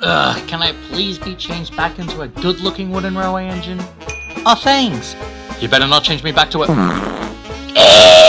Ugh, can I please be changed back into a good-looking wooden railway engine? Oh, thanks! You better not change me back to a...